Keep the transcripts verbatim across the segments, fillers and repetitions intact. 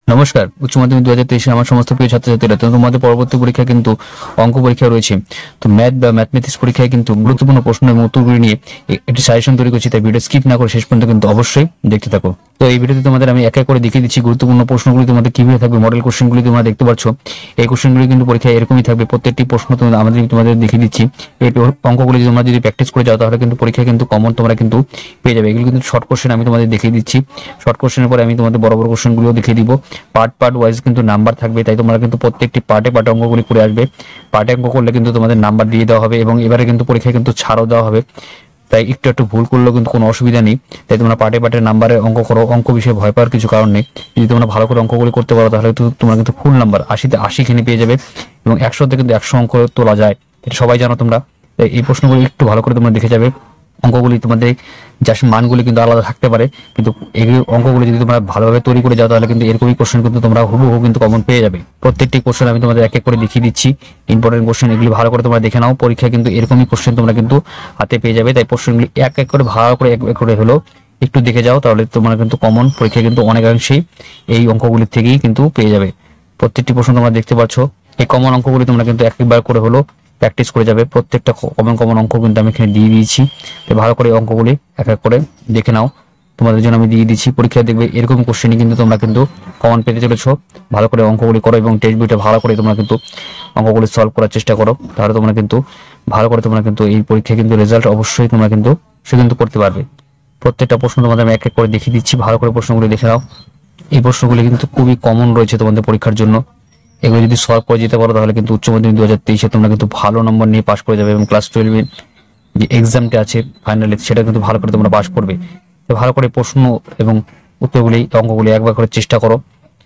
নমস্কার, উচ্চ মাধ্যমিক দু হাজার তেইশে আমার সমস্ত প্রিয় ছাত্রছাত্রীরা, তো তোমাদের পরবর্তী পরীক্ষা কিন্তু অঙ্ক পরীক্ষা রয়েছে। তো ম্যাথ বা ম্যাথমেটিক্স পরীক্ষায় কিন্তু গুরুত্বপূর্ণ প্রশ্ন এবং উত্তরগুলি নিয়ে একটি সাজেশন তৈরি করছি, তাই ভিডিও স্কিপ না করে শেষ পর্যন্ত কিন্তু অবশ্যই দেখতে থাকো। তো এই ভিডিওতে তোমাদের আমি এক এক করে দেখিয়ে দিচ্ছি গুরুত্বপূর্ণ প্রশ্নগুলি তোমাদের কিভাবে থাকবে। মডেল কোশ্চেনগুলি তোমরা দেখতে পাচ্ছ, এই কোশ্চেনগুলি কিন্তু পরীক্ষায় এরকমই থাকবে। প্রত্যেকটি প্রশ্ন তোমাদের আমাদের তোমাদের দেখিয়ে দিচ্ছি। এই অঙ্কগুলি তোমরা যদি প্র্যাকটিস করে যাও তাহলে কিন্তু পরীক্ষায় কিন্তু কমন তোমরা কিন্তু পেয়ে যাবে। এগুলো কিন্তু শর্ট কোশ্চেন আমি তোমাদের দেখিয়ে দিচ্ছি। শর্ট কোশ্চেনের পরে আমি তোমাদের বড় বড় কোশ্চেনগুলিও দেখিয়ে দিব। পার্ট পার্ট ওয়াইজ কিন্তু নাম্বার থাকবে, তাই তোমরা কিন্তু প্রত্যেকটি পার্টে পার্টে অঙ্কগুলি করে আসবে। পার্টে অঙ্ক করলে কিন্তু তোমাদের নাম্বার দিয়ে দেওয়া হবে এবং এবারে কিন্তু পরীক্ষায় কিন্তু ছাড়ও দেওয়া হবে, তাই একটু একটু ভুল করলেও কিন্তু কোনো অসুবিধা নেই। তাই তোমরা পার্টে পার্টে নাম্বারে অঙ্ক করো, অঙ্ক বিষয়ে ভয় পাওয়ার কিছু কারণ নেই। যদি তোমরা ভালো করে অঙ্কগুলি করতে পারো তাহলে তো তোমরা কিন্তু ফুল নাম্বার আশিতে আশি খেনে পেয়ে যাবে এবং একশোতে কিন্তু একশো অঙ্ক তোলা যায়, এটা সবাই জানো তোমরা। তাই এই প্রশ্নগুলি একটু ভালো করে তোমরা দেখে যাবে। অঙ্কগুলি তোমাদের যার মানগুলি কিন্তু আলাদা থাকতে পারে, কিন্তু এই অঙ্কগুলি যদি তোমরা ভালোভাবে তৈরি করে যাও তাহলে কিন্তু এরকমই কোশ্চেন কিন্তু তোমরা হুবহু কিন্তু কমন পেয়ে যাবে। প্রত্যেকটি কোশ্চেন আমি তোমাদের এক এক করে দেখিয়ে দিচ্ছি। ইম্পর্টেন্ট কোশ্চেন এগুলি ভালো করে তোমরা দেখে নাও, পরীক্ষায় কিন্তু এরকমই কোশ্চেন তোমরা কিন্তু হাতে পেয়ে যাবে। তাই কোশ্চেনগুলি এক এক করে ভালো করে এক এক করে হলো একটু দেখে যাও, তাহলে তোমরা কিন্তু কমন পরীক্ষায় কিন্তু অনেকাংশেই এই অঙ্কগুলির থেকেই কিন্তু পেয়ে যাবে। প্রত্যেকটি প্রশ্ন তোমরা দেখতে পাচ্ছ, এই কমন অঙ্কগুলি তোমরা কিন্তু একবার করে হলো প্র্যাকটিস করে যাবে। প্রত্যেকটা কমন কমন অঙ্ক কিন্তু আমি এখানে দিয়ে দিয়েছি, তো ভালো করে অঙ্কগুলি এক এক করে দেখে নাও। তোমাদের জন্য আমি দিয়ে দিচ্ছি, পরীক্ষায় দেখবে এরকম কোশ্চেনই কিন্তু তোমরা কিন্তু কমন পেতে চলেছো। ভালো করে অঙ্কগুলি করো এবং টেক্সট বইটা ভালো করে তোমরা কিন্তু অঙ্কগুলি সলভ করার চেষ্টা করো, তাহলে তোমরা কিন্তু ভালো করে তোমরা কিন্তু এই পরীক্ষায় কিন্তু রেজাল্ট অবশ্যই তোমরা কিন্তু সে কিন্তু করতে পারবে। প্রত্যেকটা প্রশ্ন তোমাদের আমি এক এক করে দেখিয়ে দিচ্ছি, ভালো করে প্রশ্নগুলি দেখে নাও। এই প্রশ্নগুলি কিন্তু খুবই কমন রয়েছে তোমাদের পরীক্ষার জন্য। এগুলো যদি সলভ করে যেতে পারো তাহলে কিন্তু উচ্চ মাধ্যমিক দু হাজার তেইশে তোমরা কিন্তু ভালো নম্বর নিয়ে পাস করে যাবে এবং ক্লাস টুয়েলভে যে এক্সামটা আছে ফাইনালি সেটা কিন্তু ভালো করে তোমরা পাস করবে। তো ভালো করে প্রশ্ন এবং উত্তরগুলি অঙ্কগুলি একবার করে চেষ্টা করো।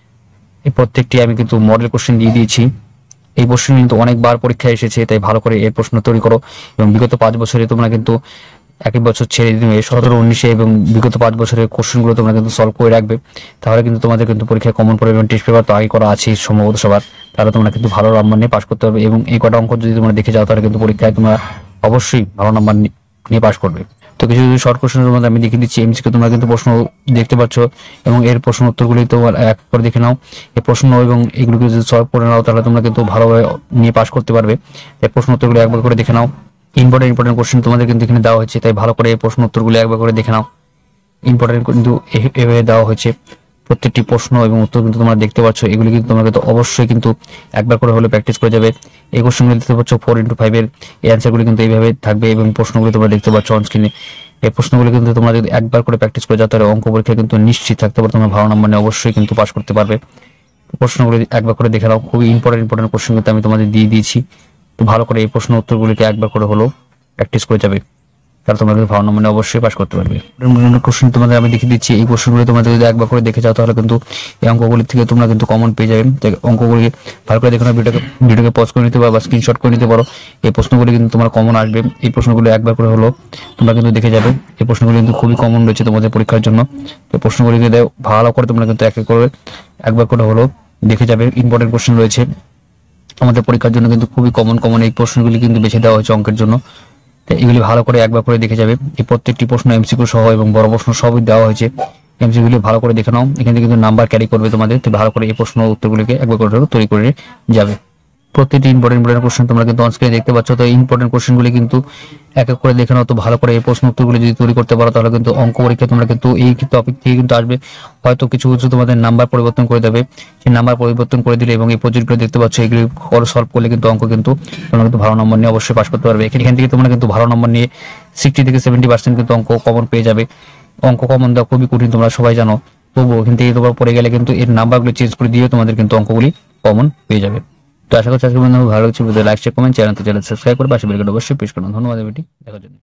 এই প্রত্যেকটি আমি কিন্তু মডেল কোশ্চেন দিয়ে দিয়েছি। এই প্রশ্ন কিন্তু অনেকবার পরীক্ষায় এসেছে, তাই ভালো করে এই প্রশ্ন তৈরি করো এবং বিগত পাঁচ বছরে তোমরা কিন্তু একই বছর ছেড়ে দিবে সতেরো উনিশে এবং বিগত পাঁচ বছরের কোশ্চেনগুলো তোমরা কিন্তু সলভ করে রাখবে, তাহলে কিন্তু তোমাদের কিন্তু পরীক্ষায় কমন পড়বে এবং টেস্ট পেপার তো আগে করা আছে সম্ভবত সবার, তাহলে তোমরা কিন্তু ভালো নাম্বার নিয়ে পাস করতে হবে। এবং এই কটা অঙ্ক যদি তোমরা দেখে যাও তাহলে কিন্তু পরীক্ষায় তোমরা অবশ্যই ভালো নাম্বার নিয়ে পাস করবে। তো কিছু কিছু শর্ট কোশ্চেনের মধ্যে আমি দেখিয়ে দিচ্ছি এমসিকিউ তোমরা কিন্তু প্রশ্ন দেখতে পাচ্ছ এবং এর প্রশ্ন উত্তরগুলি তোমার এক করে দেখে নাও। এই প্রশ্ন এবং এগুলোকে যদি সলভ করে নাও তাহলে তোমরা কিন্তু ভালোভাবে নিয়ে পাস করতে পারবে। এই প্রশ্ন উত্তরগুলো একবার করে দেখে নাও। ইম্পর্টেন্ট ইম্পর্টেন্ট কোশ্চেন তোমাদের কিন্তু এখানে দেওয়া হয়েছে, তাই ভালো করে এই প্রশ্ন উত্তরগুলো একবার করে দেখে নাও। ইম্পর্টেন্ট কিন্তু এভাবে দেওয়া হয়েছে, প্রত্যেকটি প্রশ্ন এবং উত্তর কিন্তু তোমরা দেখতে পাচ্ছ। এগুলি কিন্তু তোমরা কিন্তু অবশ্যই কিন্তু একবার করে হলে প্র্যাকটিস করে যাবে। এই কোশ্চেনগুলি দেখতে পাচ্ছ ফোর ইন্টু ফাইভের এই অ্যান্সারগুলি কিন্তু এইভাবে থাকবে এবং প্রশ্নগুলি তোমরা দেখতে পাচ্ছ অন স্ক্রিনে। এই প্রশ্নগুলি কিন্তু তোমরা যদি একবার করে প্র্যাকটিস করে যাও তাহলে অঙ্ক পরীক্ষা কিন্তু নিশ্চিত থাকতে পারো তোমরা ভালো নাম্বার নিয়ে অবশ্যই কিন্তু পাস করতে পারবে। প্রশ্নগুলি একবার করে দেখে নাও, খুবই ইম্পর্টেন্ট ইম্পর্টেন্ট কোশ্চেন কিন্তু আমি তোমাদের দিয়ে দিয়েছি। তো ভালো করে এই প্রশ্ন উত্তরগুলিকে একবার করে হলো প্র্যাকটিস করে যাবে, তাহলে তোমরা কিন্তু ভালো নম্বরে অবশ্যই পাস করতে পারবে। কোশ্চেন তোমাদের আমি দেখিয়ে দিচ্ছি, এই কোশ্চেনগুলি তোমাদের যদি একবার করে দেখে যাও তাহলে কিন্তু এই অঙ্কগুলি থেকে তোমরা কিন্তু কমন পেয়ে যাবে। অঙ্কগুলি ভালো করে দেখে নাও, ভিডিওকে ভিডিওকে পজ করে নিতে পারো বা স্ক্রিনশট করে নিতে পারো। এই প্রশ্নগুলি কিন্তু তোমার কমন আসবে, এই প্রশ্নগুলি একবার করে হলো তোমরা কিন্তু দেখে যাবে। এই প্রশ্নগুলি কিন্তু খুবই কমন রয়েছে তোমাদের পরীক্ষার জন্য। এই প্রশ্নগুলিকে ভালো করে তোমরা কিন্তু এক এক করে একবার করে হলো দেখে যাবে। ইম্পর্টেন্ট কোশ্চেন রয়েছে আমাদের পরীক্ষার জন্য, কিন্তু খুবই কমন কমন এই প্রশ্নগুলি কিন্তু বেছে দেওয়া হয়েছে অঙ্কের জন্য। এগুলি ভালো করে একবার করে দেখে যাবে। এই প্রত্যেকটি প্রশ্ন এমসিকিউ সহ এবং বড় প্রশ্ন সবই দেওয়া হয়েছে, এমসিকিউগুলি ভালো করে দেখে নাও। এখান থেকে কিন্তু নাম্বার ক্যারি করবে তোমাদের, তো ভালো করে এই প্রশ্ন উত্তরগুলিকে একবার করে তৈরি করে যাবে। প্রত্যেকটি ইম্পর্টেন্ট ইম্পর্টেন্ট কোশ্চেন তোমরা কিন্তু অন স্ক্রিনে দেখতে পাচ্ছ। তো ইম্পর্টেন্ট কোশ্চেনগুলি কিন্তু এক এক করে দেখে নাও। তো ভালো করে এই প্রশ্ন উত্তরগুলি যদি তৈরি করতে পারো তাহলে কিন্তু অঙ্ক পরীক্ষা তোমরা কিন্তু এই টপিক থেকে কিন্তু আসবে। হয়তো কিছু কিছু তোমাদের নাম্বার পরিবর্তন করে দেবে, সেই নাম্বার পরিবর্তন করে দিলে এবং এই প্রজেক্টগুলো দেখতে পাচ্ছ এগুলি সলভ করলে কিন্তু অঙ্ক কিন্তু তোমরা কিন্তু ভালো নম্বর নিয়ে অবশ্যই পাস করতে পারবে। এখান থেকে তোমরা কিন্তু ভালো নম্বর নিয়ে সিক্সটি থেকে সেভেন্টি পার্সেন্ট কিন্তু অঙ্ক কমন পেয়ে যাবে। অঙ্ক কমন দেওয়া খুবই কঠিন তোমরা সবাই জানো, তবুও এখান থেকে তোমার পড়ে গেলে কিন্তু এর নাম্বারগুলো চেঞ্জ করে দিয়ে তোমাদের কিন্তু অঙ্কগুলি কমন পেয়ে যাবে। তো আশা করছি আজকের মধ্যে ভালো লাগছে, like share comment channel channel subscribe করে পাশে বেল আইকন অবশ্যই প্রেস করুন। ধন্যবাদ ভিডিওটি দেখার জন্য।